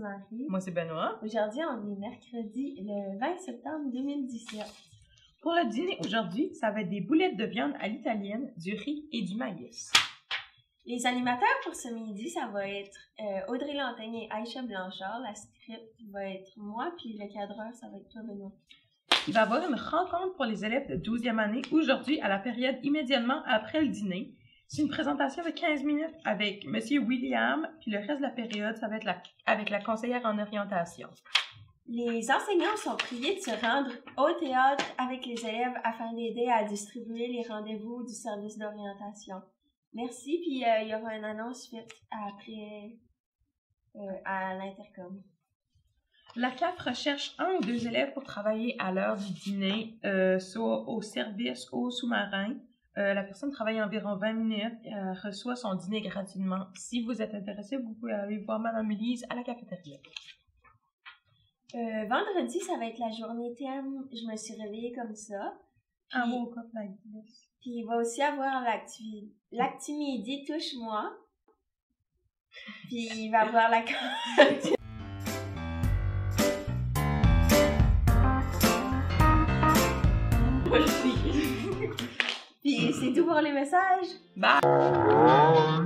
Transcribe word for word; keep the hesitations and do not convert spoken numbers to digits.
Marie. Moi, c'est Benoît. Aujourd'hui, on est mercredi le vingt septembre deux mille dix-sept. Pour le dîner aujourd'hui, ça va être des boulettes de viande à l'italienne, du riz et du maïs. Les animateurs pour ce midi, ça va être euh, Audrey Lantaigne et Aïcha Blanchard. La script va être moi, puis le cadreur, ça va être toi, Benoît. Il va y avoir une rencontre pour les élèves de douzième année aujourd'hui à la période immédiatement après le dîner. C'est une présentation de quinze minutes avec M. William, puis le reste de la période, ça va être la, avec la conseillère en orientation. Les enseignants sont priés de se rendre au théâtre avec les élèves afin d'aider à distribuer les rendez-vous du service d'orientation. Merci, puis euh, il y aura une annonce faite après euh, à l'intercom. La C A F recherche un ou deux élèves pour travailler à l'heure du dîner, euh, soit au service au sous-marin. Euh, la personne travaille environ vingt minutes et euh, reçoit son dîner gratuitement. Si vous êtes intéressé, vous pouvez aller voir Madame Elise à la cafétéria. Euh, vendredi, ça va être la journée thème. Je me suis réveillée comme ça. Puis, I woke up like this. Puis il va aussi avoir l'acti l'acti-midi touche-moi. Puis il va avoir la Puis c'est tout pour les messages. Bye!